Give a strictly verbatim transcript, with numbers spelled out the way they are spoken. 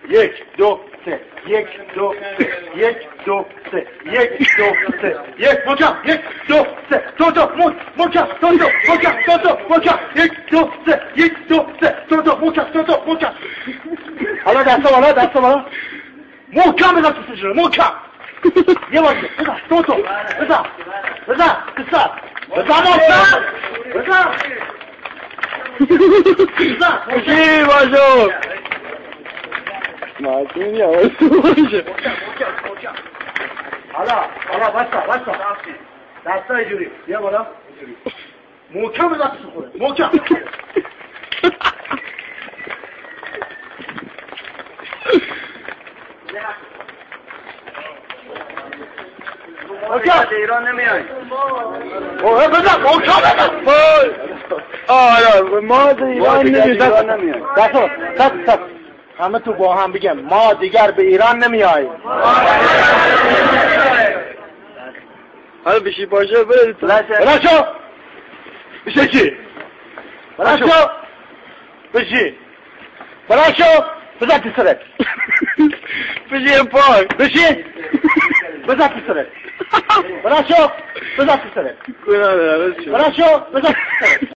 یک دو سه یک دو سه یک دو سه یک دو سه یک محکم یک دو سه دو دو محکم دو دو محکم دو دو محکم یک دو سه یک دو سه دو دو محکم دو دو محکم حالا دستا بالا دستا بالا محکم بزن تو سجره محکم یه بار بزن دو دو بزن بزن بزن بزن محکم بزن بزن خوشی باشو معصوم یواش باشه حالا حالا بسا بسا دستا اینجوری یه بالا اینجوری محکم بزن تو خوره محکم محکم ایران نمیای اوه بزن محکم بزن آره ما از ایران نمیای دستا دست دست همه تو با هم بگم ما دیگر به ایران نمیاییم حالا بشی باشه برید بلاشو بشه چی بلاشو بشی بلاشو بزن تو سرت بشی پاک بشی بزن تو سرت بلاشو بزن تو سرت گناه داره بلاشو بزن تو سرت